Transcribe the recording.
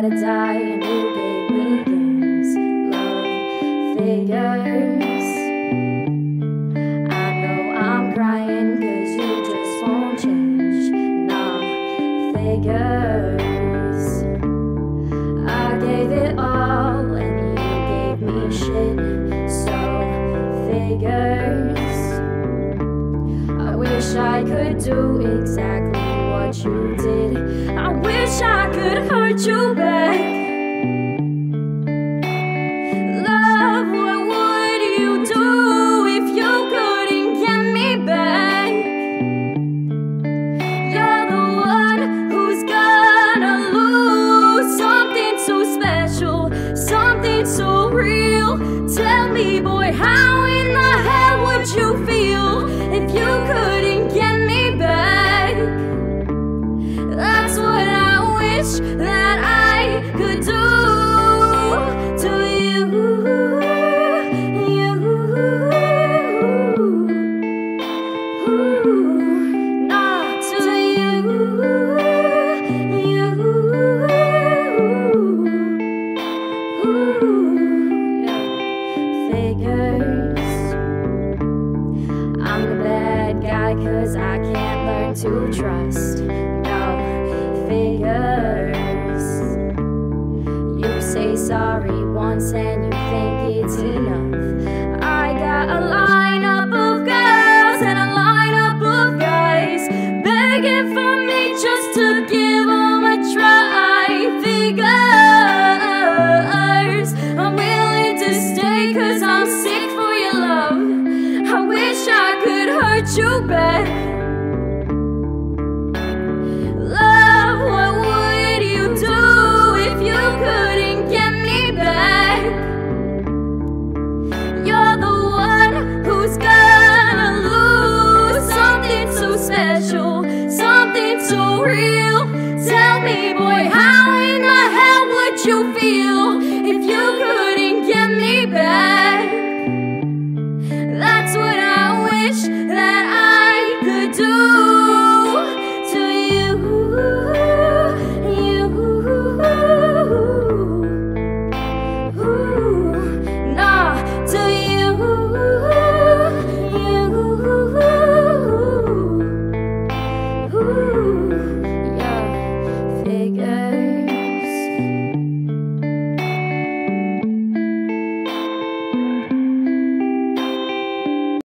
gonna die and you gave me games, love, figures. I know I'm crying cause you just won't change, nah, figures. I gave it all and you gave me shit, so figures. I wish I could do exactly what you did. I wish I could hurt you back. Love, what would you do if you couldn't get me back? You're the one who's gonna lose something so special, something so real. Tell me, boy, how in the hell would you feel if you couldn't get me back? That's what I wish that I could do to you, not to you, figures. I'm the bad guy cause I can't learn to trust, no, figures. You say sorry once and you think it's enough,